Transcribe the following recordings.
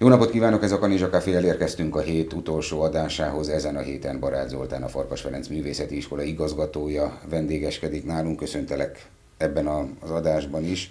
Jó napot kívánok, ez a Kanizsa Café, elérkeztünk a hét utolsó adásához. Ezen a héten Barát Zoltán, a Farkas Ferenc Művészeti Iskola igazgatója vendégeskedik nálunk. Köszöntelek ebben az adásban is.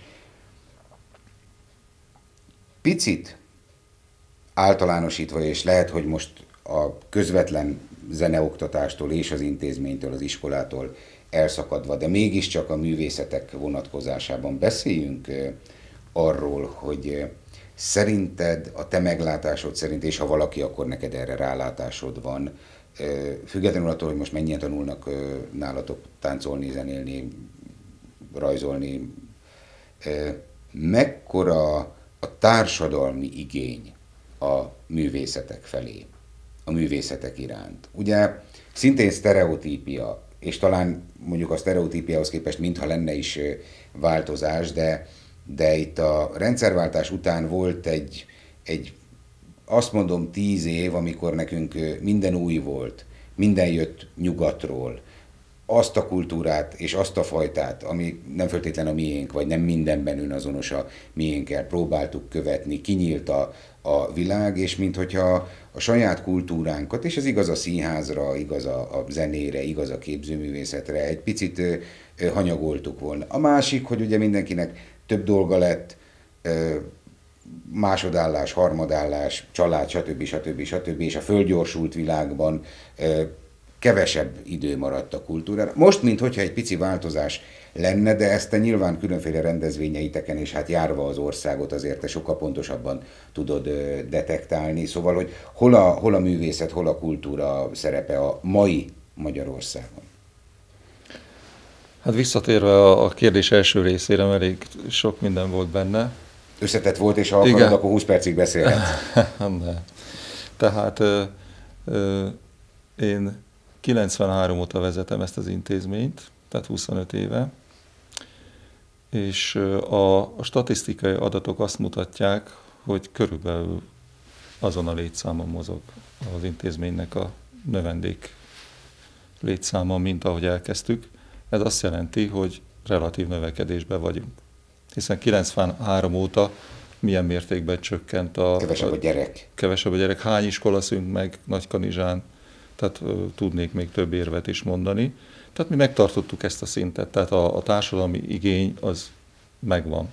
Picit általánosítva, és lehet, hogy most a közvetlen zeneoktatástól és az intézménytől, az iskolától elszakadva, de mégiscsak a művészetek vonatkozásában beszéljünk arról, hogy szerinted, a te meglátásod szerint, és ha valaki, akkor neked erre rálátásod van, függetlenül attól, hogy most mennyien tanulnak nálatok táncolni, zenélni, rajzolni, mekkora a társadalmi igény a művészetek felé, a művészetek iránt? Ugye szintén sztereotípia, és talán mondjuk a sztereotípiához képest mintha lenne is változás, de itt a rendszerváltás után volt egy azt mondom 10 év, amikor nekünk minden új volt, minden jött nyugatról, azt a kultúrát és azt a fajtát, ami nem feltétlen a miénk, vagy nem mindenben önazonos a miénkkel, próbáltuk követni, kinyílt a világ, és minthogyha a saját kultúránkat, és ez igaz a színházra, igaz a zenére, igaz a képzőművészetre, egy picit hanyagoltuk volna. A másik, hogy ugye mindenkinek több dolga lett, másodállás, harmadállás, család, stb. És a fölgyorsult világban kevesebb idő maradt a kultúrára. Most, minthogyha egy pici változás lenne, de ezt te nyilván különféle rendezvényeiteken, és hát járva az országot azért te sokkal pontosabban tudod detektálni. Szóval, hogy hol a művészet, hol a kultúra szerepe a mai Magyarországon? Hát visszatérve a kérdés első részére, mert elég sok minden volt benne. Összetett volt, és ha akarod, akkor 20 percig beszélhetsz. Tehát én 93 óta vezetem ezt az intézményt, tehát 25 éve, és a statisztikai adatok azt mutatják, hogy körülbelül azon a létszámon mozog az intézménynek a növendék létszáma, mint ahogy elkezdtük. Ez azt jelenti, hogy relatív növekedésben vagyunk. Hiszen 93 óta milyen mértékben csökkent Kevesebb a gyerek. Kevesebb a gyerek. Hány iskola szűnt meg Nagykanizsán? Tehát tudnék még több érvet is mondani. Tehát mi megtartottuk ezt a szintet, tehát a társadalmi igény az megvan.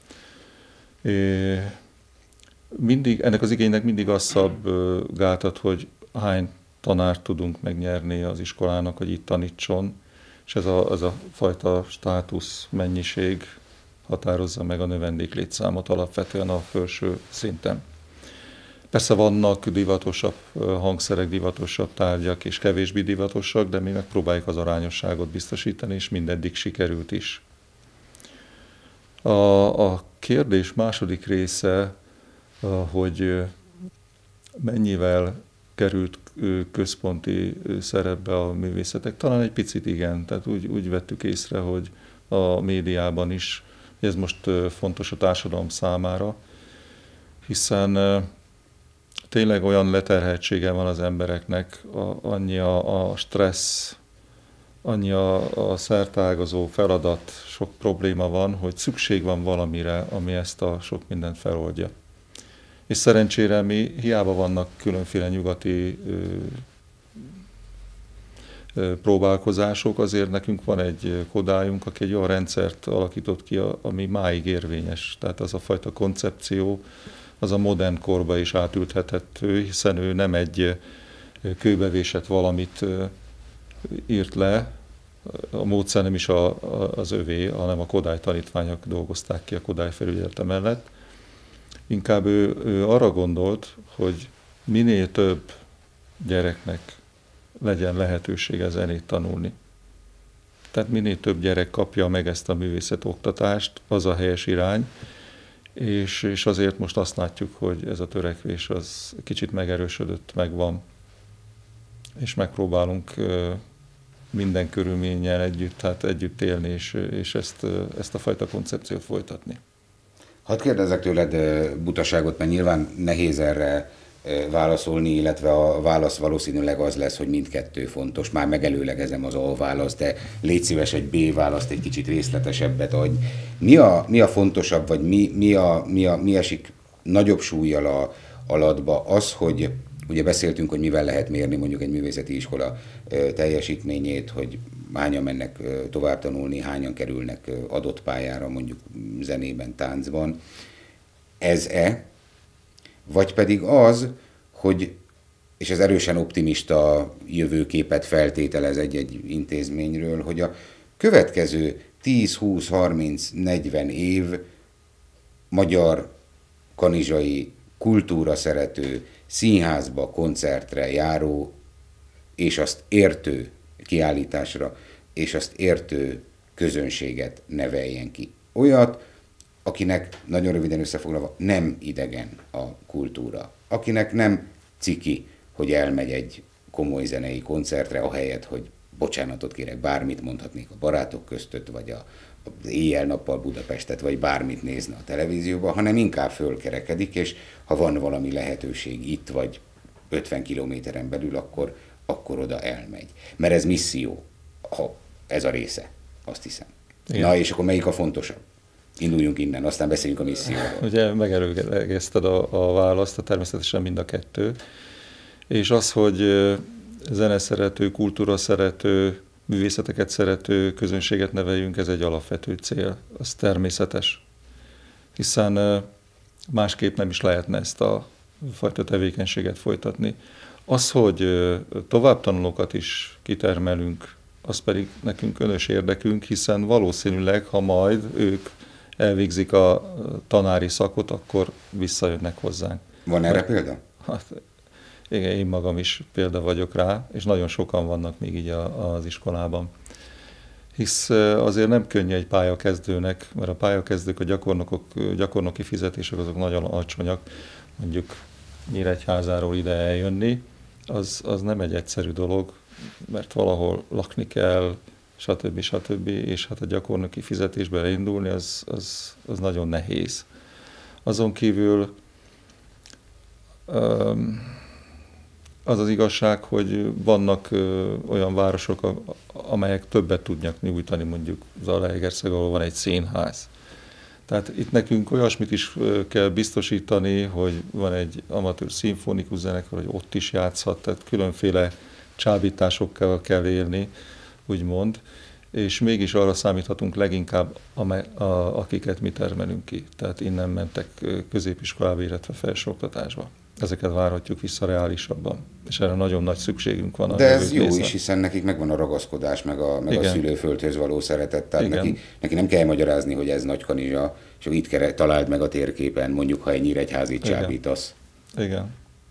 Ennek az igénynek mindig az szab gátat, hogy hány tanárt tudunk megnyerni az iskolának, hogy itt tanítson, és ez a fajta státusz, mennyiség határozza meg a növendék létszámot alapvetően a felső szinten. Persze vannak divatosabb hangszerek, divatosabb tárgyak és kevésbé divatosak, de mi megpróbáljuk az arányosságot biztosítani, és mindeddig sikerült is. A kérdés második része, hogy mennyivel került központi szerepbe a művészetek. Talán egy picit igen, tehát úgy vettük észre, hogy a médiában is, ez most fontos a társadalom számára, hiszen tényleg olyan leterheltsége van az embereknek, annyi a stressz, annyi a szertágazó feladat, sok probléma van, hogy szükség van valamire, ami ezt a sok mindent feloldja. És szerencsére mi hiába vannak különféle nyugati próbálkozások, azért nekünk van egy kodályunk, aki egy olyan rendszert alakított ki, ami máig érvényes. Tehát az a fajta koncepció, az a modern korba is átülthethető, hiszen ő nem egy kőbevésett valamit írt le, a módszer nem is az övé, hanem a Kodály tanítványok dolgozták ki a Kodály felügyelete mellett. Inkább ő arra gondolt, hogy minél több gyereknek legyen lehetősége zenét tanulni. Tehát minél több gyerek kapja meg ezt a művészet oktatást, az a helyes irány, és azért most azt látjuk, hogy ez a törekvés az kicsit megerősödött, megvan, és megpróbálunk minden körülménnyel együtt élni, és ezt a fajta koncepciót folytatni. Hadd kérdezzek tőled butaságot, mert nyilván nehéz erre válaszolni, illetve a válasz valószínűleg az lesz, hogy mindkettő fontos. Már megelőlegezem az A választ, de légy szíves egy B választ, egy kicsit részletesebbet adj. Mi a fontosabb, vagy mi esik nagyobb súllyal alatba az, hogy ugye beszéltünk, hogy mivel lehet mérni mondjuk egy művészeti iskola teljesítményét, hogy hányan mennek tovább tanulni, hányan kerülnek adott pályára mondjuk zenében, táncban. Ez-e? Vagy pedig az, hogy, és ez erősen optimista jövőképet feltételez egy-egy intézményről, hogy a következő 10, 20, 30, 40 év magyar, kanizsai, kultúra szerető, színházba, koncertre járó, és azt értő kiállításra, és azt értő közönséget neveljen ki. Olyat, akinek nagyon röviden összefoglalva nem idegen a kultúra, akinek nem ciki, hogy elmegy egy komoly zenei koncertre, ahelyett, hogy bocsánatot kérek, bármit mondhatnék a barátok között, vagy az éjjel-nappal Budapestet, vagy bármit nézne a televízióban, hanem inkább fölkerekedik, és ha van valami lehetőség itt, vagy 50 kilométeren belül, akkor oda elmegy. Mert ez misszió, ha ez a része, azt hiszem. Igen. Na, és akkor melyik a fontosabb? Induljunk innen, aztán beszéljünk a misszióról. Ugye megelőlegezted a választ, természetesen mind a kettő. És az, hogy zeneszerető, kultúra szerető, művészeteket szerető közönséget neveljünk, ez egy alapvető cél. Az természetes. Hiszen másképp nem is lehetne ezt a fajta tevékenységet folytatni. Az, hogy továbbtanulókat is kitermelünk, az pedig nekünk önös érdekünk, hiszen valószínűleg, ha majd ők elvégzik a tanári szakot, akkor visszajönnek hozzánk. Van erre példa? Hát, igen, én magam is példa vagyok rá, és nagyon sokan vannak még így az iskolában. Hisz azért nem könnyű egy pályakezdőnek, mert a pályakezdők, a gyakornoki fizetések azok nagyon alacsonyak, mondjuk Nyíregyházáról ide eljönni, az nem egy egyszerű dolog, mert valahol lakni kell, stb. És hát a gyakornoki fizetésbe elindulni, az nagyon nehéz. Azon kívül az az igazság, hogy vannak olyan városok, amelyek többet tudnak nyújtani, mondjuk Zalaegerszeg, ahol van egy színház. Tehát itt nekünk olyasmit is kell biztosítani, hogy van egy amatőr szimfonikus zenekar, hogy ott is játszhat, tehát különféle csábításokkal kell élni, úgymond, és mégis arra számíthatunk leginkább, akiket mi termelünk ki. Tehát innen mentek középiskolába, illetve felsőoktatásba. Ezeket várhatjuk vissza reálisabban, és erre nagyon nagy szükségünk van. De ez jó is, hiszen nekik megvan a ragaszkodás, meg a szülőföldhöz való szeretet, tehát neki nem kell magyarázni, hogy ez Nagykanizsa, és itt találd meg a térképen, mondjuk, ha egy Nyíregyházit csábítasz. Igen.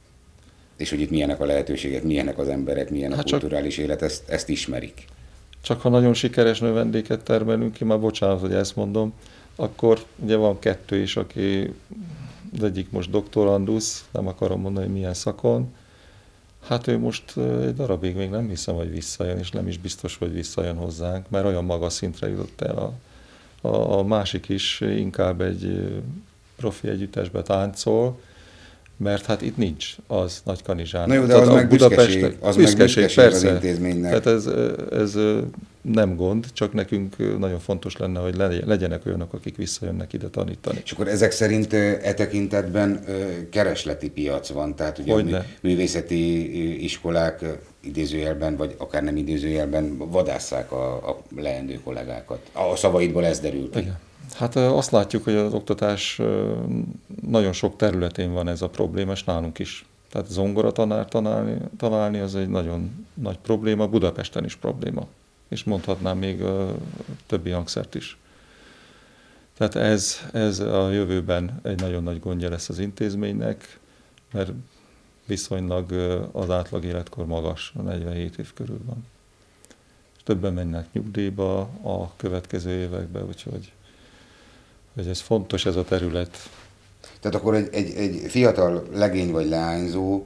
És hogy itt milyenek a lehetőségek, milyenek az emberek, milyen a kulturális élet, ezt ismerik. Csak ha nagyon sikeres növendéket termelünk ki, már bocsánat, hogy ezt mondom, akkor ugye van kettő is, aki az egyik most doktorandusz, nem akarom mondani, hogy milyen szakon. Hát ő most egy darabig még nem hiszem, hogy visszajön, és nem is biztos, hogy visszajön hozzánk, mert olyan magas szintre jutott el. A másik is inkább egy profi együttesbe táncol, mert hát itt nincs az Nagykanizsán. Na jó, de az meg büszkeség, persze. Az intézménynek. Tehát ez nem gond, csak nekünk nagyon fontos lenne, hogy legyenek olyanok, akik visszajönnek ide tanítani. És akkor ezek szerint tekintetben keresleti piac van, tehát ugye a művészeti iskolák idézőjelben, vagy akár nem idézőjelben vadásszák a leendő kollégákat. A szavaidból ez derül ki. Igen. Hát azt látjuk, hogy az oktatás nagyon sok területén van ez a probléma, és nálunk is. Tehát zongoratanárt találni az egy nagyon nagy probléma, Budapesten is probléma. És mondhatnám még a többi hangszert is. Tehát ez a jövőben egy nagyon nagy gondja lesz az intézménynek, mert viszonylag az átlag életkor magas, 47 év körül van. És többen mennek nyugdíjba a következő években, úgyhogy hogy ez fontos, ez a terület. Tehát akkor egy fiatal legény vagy leányzó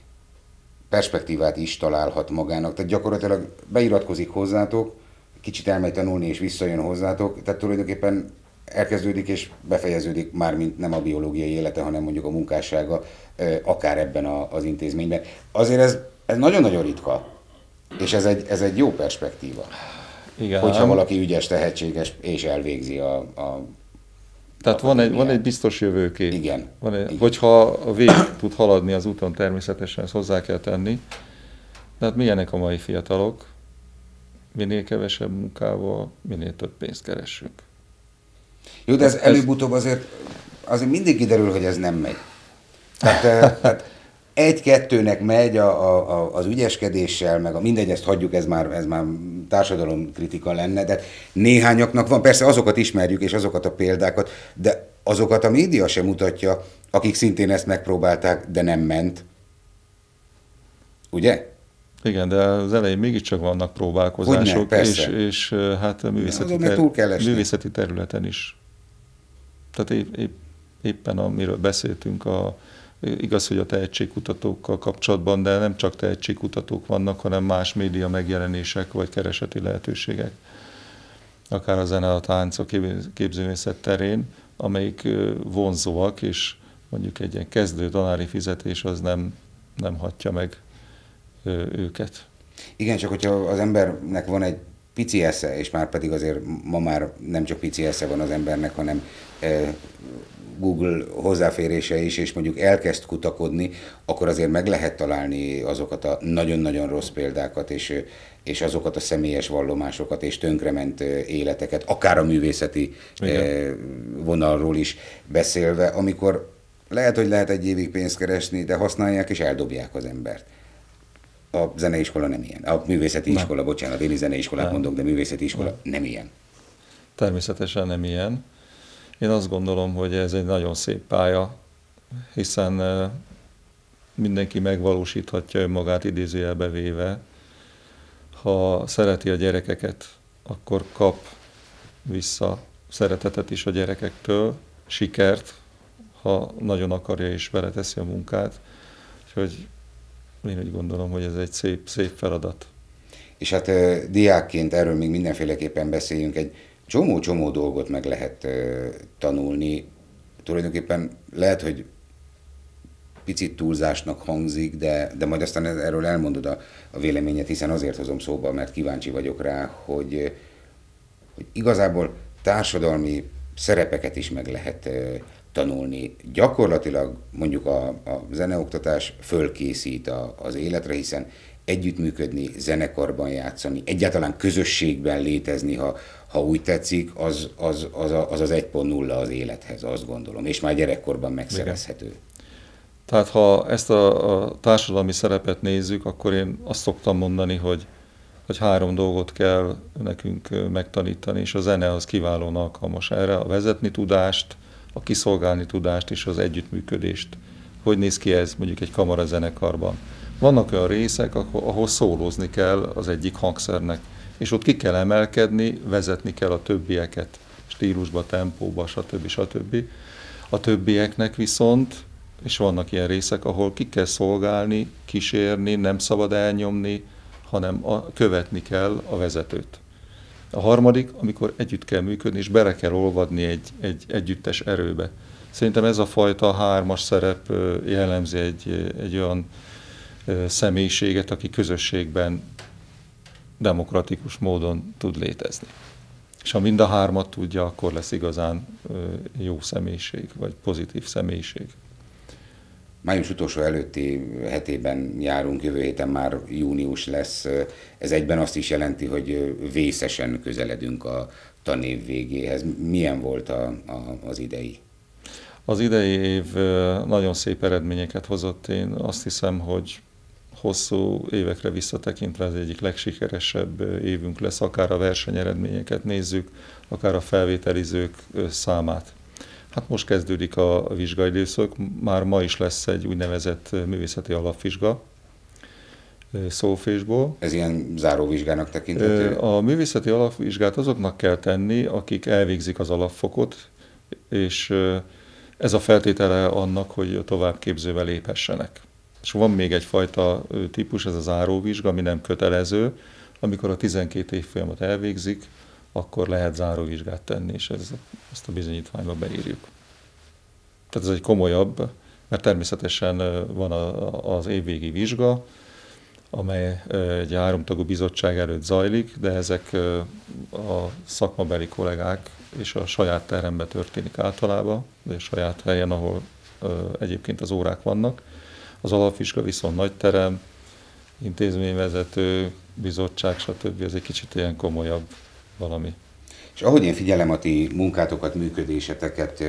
perspektívát is találhat magának. Tehát gyakorlatilag beiratkozik hozzátok, kicsit elmegy tanulni és visszajön hozzátok, tehát tulajdonképpen elkezdődik és befejeződik mármint nem a biológiai élete, hanem mondjuk a munkássága, akár ebben az intézményben. Azért ez nagyon-nagyon ritka, és ez egy jó perspektíva. Igen. Hogyha valaki ügyes, tehetséges és elvégzi a Tehát van egy biztos jövőkép. Igen. Igen. Hogyha végig tud haladni az úton, természetesen ezt hozzá kell tenni. Tehát milyenek a mai fiatalok? Minél kevesebb munkával, minél több pénzt keresünk. Jó, de ez előbb-utóbb azért mindig kiderül, hogy ez nem megy. Tehát egy-kettőnek megy az ügyeskedéssel, meg mindegy, ezt hagyjuk, ez már társadalomkritika lenne, de néhányaknak van, persze azokat ismerjük, és azokat a példákat, de azokat a média sem mutatja, akik szintén ezt megpróbálták, de nem ment. Ugye? Igen, de az elején mégiscsak vannak próbálkozások, és hát a művészeti területen is. Tehát éppen amiről beszéltünk, igaz, hogy a tehetségkutatókkal kapcsolatban, de nem csak tehetségkutatók vannak, hanem más média megjelenések vagy kereseti lehetőségek. Akár a zene, a tánc, a képzőművészet terén, amelyik vonzóak, és mondjuk egy ilyen kezdő tanári fizetés az nem hatja meg őket. Igen, csak hogyha az embernek van egy pici esze, és már pedig azért ma már nem csak pici esze van az embernek, hanem Google hozzáférése is, és mondjuk elkezd kutakodni, akkor azért meg lehet találni azokat a nagyon-nagyon rossz példákat, és azokat a személyes vallomásokat, és tönkrement életeket, akár a művészeti vonalról is beszélve, amikor lehet egy évig pénzt keresni, de használják és eldobják az embert. A zeneiskola nem ilyen. A művészeti iskola, bocsánat, én is zeneiskolát mondok, de művészeti iskola nem ilyen. Természetesen nem ilyen. Én azt gondolom, hogy ez egy nagyon szép pálya, hiszen mindenki megvalósíthatja önmagát idézőjelbe véve. Ha szereti a gyerekeket, akkor kap vissza szeretetet is a gyerekektől, sikert, ha nagyon akarja és beleteszi a munkát. Úgyhogy én úgy gondolom, hogy ez egy szép feladat. És hát diákként erről még mindenféleképpen beszéljünk, egy csomó dolgot meg lehet tanulni. Tulajdonképpen lehet, hogy picit túlzásnak hangzik, de majd aztán erről elmondod a véleményet, hiszen azért hozom szóba, mert kíváncsi vagyok rá, hogy igazából társadalmi szerepeket is meg lehet tanulni. Gyakorlatilag mondjuk a zeneoktatás fölkészít az életre, hiszen együttműködni, zenekarban játszani, egyáltalán közösségben létezni, ha úgy tetszik, az 1.0 az élethez, azt gondolom, és már gyerekkorban megszerezhető. Igen. Tehát ha ezt a társadalmi szerepet nézzük, akkor én azt szoktam mondani, hogy 3 dolgot kell nekünk megtanítani, és a zene az kiválóan alkalmas erre, a vezetni tudást, a kiszolgálni tudást és az együttműködést. Hogy néz ki ez mondjuk egy kamarazenekarban? Vannak olyan részek, ahol szólózni kell az egyik hangszernek, és ott ki kell emelkedni, vezetni kell a többieket, stílusba, tempóba, stb. A többieknek viszont, és vannak ilyen részek, ahol ki kell szolgálni, kísérni, nem szabad elnyomni, hanem követni kell a vezetőt. A harmadik, amikor együtt kell működni, és bele kell olvadni egy együttes erőbe. Szerintem ez a fajta 3-as szerep jellemzi egy olyan személyiséget, aki közösségben demokratikus módon tud létezni. És ha mind a 3-at tudja, akkor lesz igazán jó személyiség, vagy pozitív személyiség. Május utolsó előtti hetében járunk, jövő héten már június lesz. Ez egyben azt is jelenti, hogy vészesen közeledünk a tanév végéhez. Milyen volt az idei? Az idei év nagyon szép eredményeket hozott. Én azt hiszem, hogy hosszú évekre visszatekintve az egyik legsikeresebb évünk lesz, akár a versenyeredményeket nézzük, akár a felvételizők számát. Hát most kezdődik a vizsgaidőszak, már ma is lesz egy úgynevezett művészeti alapvizsga szófésból. Ez ilyen záróvizsgának tekinthető? A művészeti alapvizsgát azoknak kell tenni, akik elvégzik az alapfokot, és ez a feltétele annak, hogy továbbképzővel léphessenek. És van még egyfajta típus, ez a záróvizsga, ami nem kötelező. Amikor a 12 évfolyamat elvégzik, akkor lehet záróvizsgát tenni, és ezt a bizonyítványba beírjuk. Tehát ez egy komolyabb, mert természetesen van az évvégi vizsga, amely egy 3 tagú bizottság előtt zajlik, de ezek a szakmabeli kollégák és a saját teremben történik általában, de a saját helyen, ahol egyébként az órák vannak. Az alapvizsga viszont nagy terem, intézményvezető, bizottság, stb. Ez egy kicsit ilyen komolyabb valami. És ahogy én figyelem a ti munkátokat, működéseteket,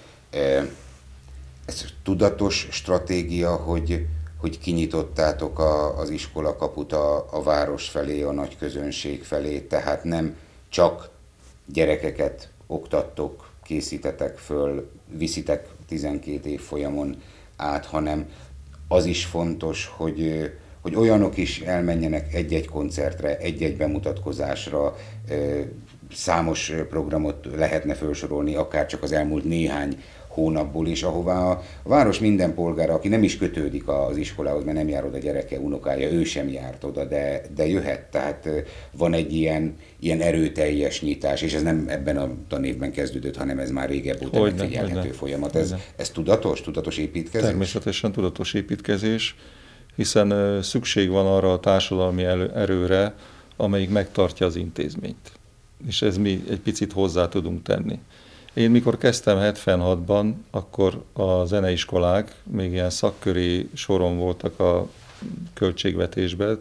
ez tudatos stratégia, hogy kinyitottátok az iskola kaput a város felé, a nagy közönség felé, tehát nem csak gyerekeket oktattok, készítetek föl, viszitek 12 év folyamon át, hanem az is fontos, hogy olyanok is elmenjenek egy-egy koncertre, egy-egy bemutatkozásra, számos programot lehetne felsorolni, akár csak az elmúlt néhány hónapból is, ahová a város minden polgára, aki nem is kötődik az iskolához, mert nem jár oda gyereke, unokája, ő sem járt oda, de jöhet. Tehát van egy ilyen erőteljes nyitás, és ez nem ebben a tanévben kezdődött, hanem ez már régebb óta megfigyelhető folyamat. Ez tudatos építkezés? Természetesen tudatos építkezés, hiszen szükség van arra a társadalmi erőre, amelyik megtartja az intézményt. És ez mi egy picit hozzá tudunk tenni. Én mikor kezdtem 76-ban, akkor a zeneiskolák még ilyen szakköri soron voltak a költségvetésben,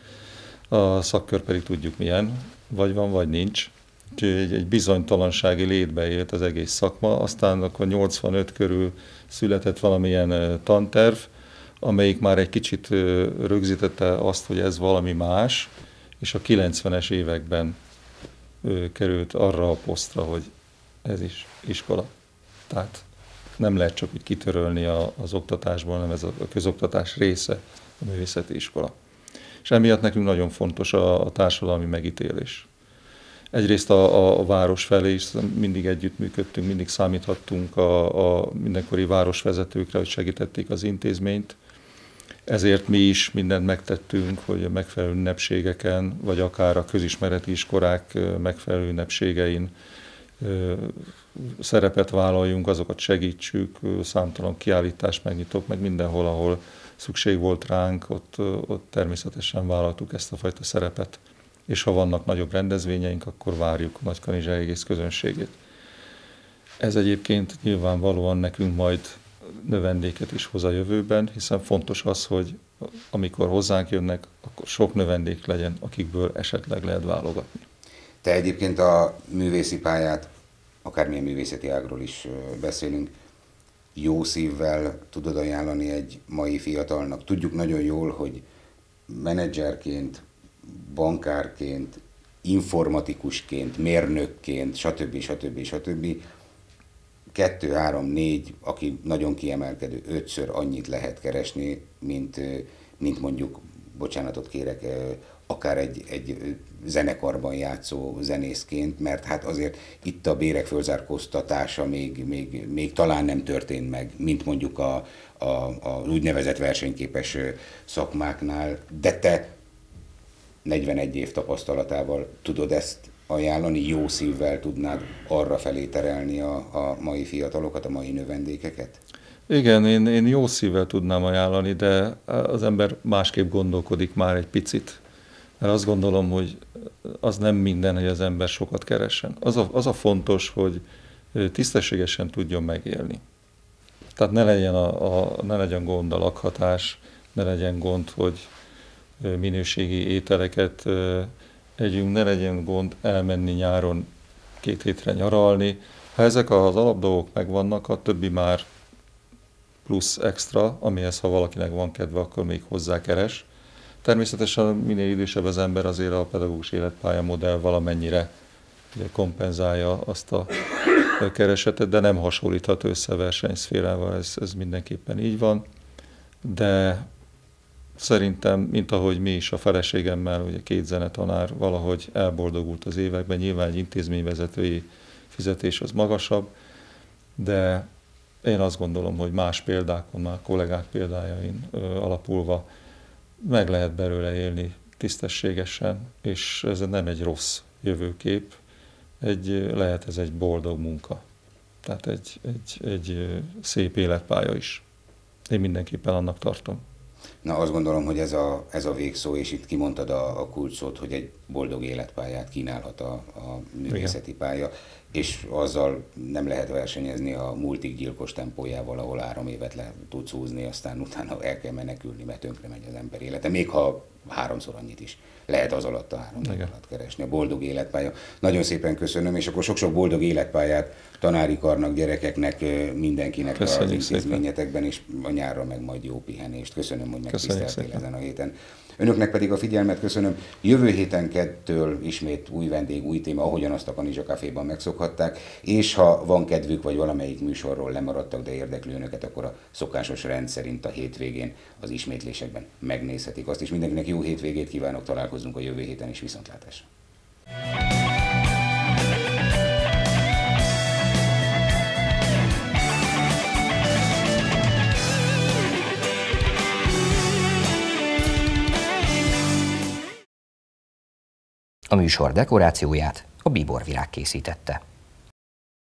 a szakkör pedig tudjuk milyen, vagy van, vagy nincs. Úgyhogy egy bizonytalansági létbe élt az egész szakma, aztán akkor 85 körül született valamilyen tanterv, amelyik már egy kicsit rögzítette azt, hogy ez valami más, és a 90-es években került arra a posztra, hogy ez is iskola. Tehát nem lehet csak úgy kitörölni az oktatásból, hanem ez a közoktatás része, a művészeti iskola. És emiatt nekünk nagyon fontos a társadalmi megítélés. Egyrészt a város felé is mindig együttműködtünk, mindig számíthattunk a mindenkori városvezetőkre, hogy segítették az intézményt. Ezért mi is mindent megtettünk, hogy a megfelelő ünnepségeken, vagy akár a közismereti iskolák megfelelő ünnepségein szerepet vállaljunk, azokat segítsük, számtalan kiállítást megnyitok, meg mindenhol, ahol szükség volt ránk, ott természetesen vállaltuk ezt a fajta szerepet. És ha vannak nagyobb rendezvényeink, akkor várjuk Nagykanizsa egész közönségét. Ez egyébként nyilvánvalóan nekünk majd növendéket is hoz a jövőben, hiszen fontos az, hogy amikor hozzánk jönnek, akkor sok növendék legyen, akikből esetleg lehet válogatni. Te egyébként a művészi pályát, akármilyen művészeti ágról is beszélünk, jó szívvel tudod ajánlani egy mai fiatalnak. Tudjuk nagyon jól, hogy menedzserként, bankárként, informatikusként, mérnökként, stb. 2, 3, 4, aki nagyon kiemelkedő, 5-ször annyit lehet keresni, mint mondjuk, bocsánatot kérek, akár egy zenekarban játszó zenészként, mert hát azért itt a bérek fölzárkóztatása még talán nem történt meg, mint mondjuk a úgynevezett versenyképes szakmáknál, de te 41 év tapasztalatával tudod ezt ajánlani, jó szívvel tudnád arra felé terelni a mai fiatalokat, a mai növendékeket? Igen, én jó szívvel tudnám ajánlani, de az ember másképp gondolkodik már egy picit. Mert azt gondolom, hogy az nem minden, hogy az ember sokat keressen. Az a fontos, hogy tisztességesen tudjon megélni. Tehát ne legyen gond a lakhatás, ne legyen gond, hogy minőségi ételeket együnk, ne legyen gond elmenni nyáron 2 hétre nyaralni. Ha ezek az alapdolgok megvannak, a többi már plusz extra, amihez ha valakinek van kedve, akkor még hozzákeres. Természetesen minél idősebb az ember, azért a pedagógus életpálya modell valamennyire kompenzálja azt a keresetet, de nem hasonlítható össze versenyszférával, ez mindenképpen így van. De szerintem, mint ahogy mi is a feleségemmel, ugye 2 zenetanár valahogy elboldogult az években, nyilván egy intézményvezetői fizetés az magasabb, de én azt gondolom, hogy más példákon, már kollégák példájain alapulva meg lehet belőle élni tisztességesen, és ez nem egy rossz jövőkép, lehet ez egy boldog munka. Tehát egy szép életpálya is. Én mindenképpen annak tartom. Na, azt gondolom, hogy ez a végszó, és itt kimondtad a kulcsszót, hogy egy boldog életpályát kínálhat a művészeti pálya, és azzal nem lehet versenyezni a multik gyilkos tempójával, ahol 3 évet le tudsz húzni, aztán utána el kell menekülni, mert tönkre megy az ember élete, még ha 3-szor annyit is lehet az alatt a 3 év alatt keresni. A boldog életpálya. Nagyon szépen köszönöm, és akkor sok-sok boldog életpályát tanári karnak, gyerekeknek, mindenkinek az intézményetekben, és a nyárra meg majd jó pihenést. Köszönöm, hogy megtiszteltél ezen a héten. Önöknek pedig a figyelmet köszönöm. Jövő héten kettől ismét új vendég, új téma, ahogyan azt a Kanizsa Caféban megszokhatták, és ha van kedvük, vagy valamelyik műsorról lemaradtak, de érdekli önöket, akkor a szokásos rend szerint a hétvégén az ismétlésekben megnézhetik azt, és mindenkinek jó hétvégét kívánok, találkozunk a jövő héten is, viszontlátásra. A műsor dekorációját a Bíborvirág készítette.